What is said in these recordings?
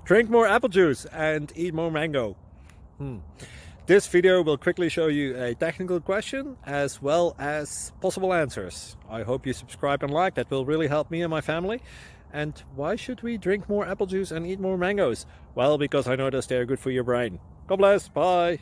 Drink more apple juice and eat more mango. This video will quickly show you a technical question as well as possible answers. I hope you subscribe and like, that will really help me and my family. And why should we drink more apple juice and eat more mangoes? Well, because I noticed they're good for your brain. God bless, bye!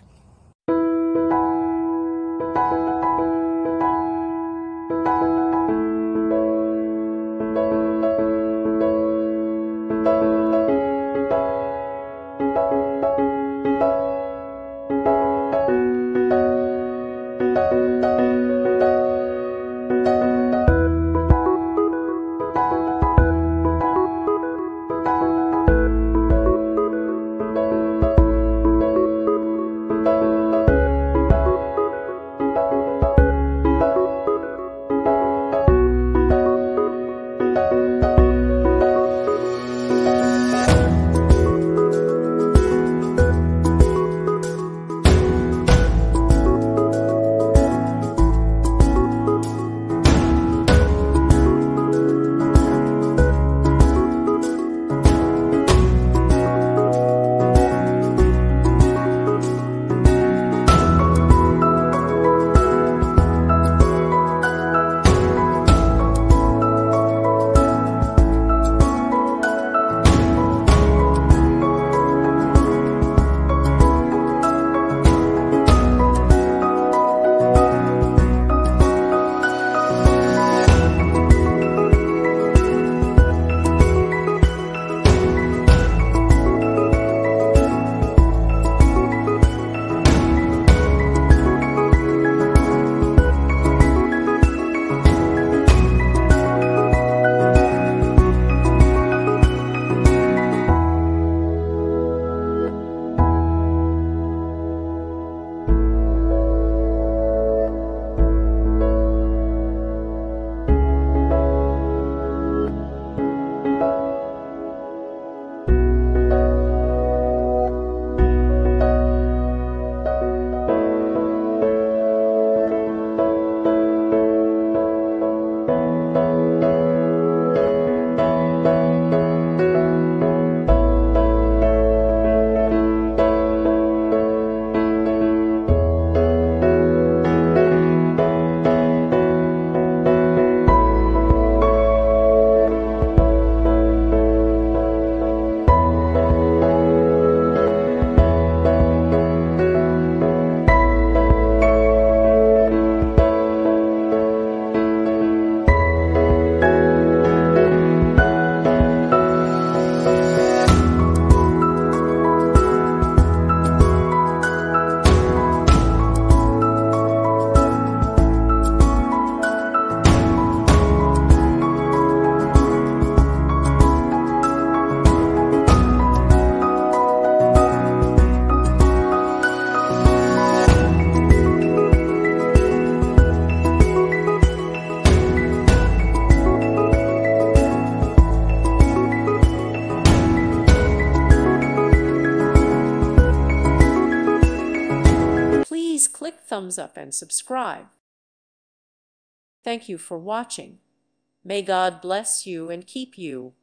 Please click thumbs up and subscribe. Thank you for watching. May God bless you and keep you.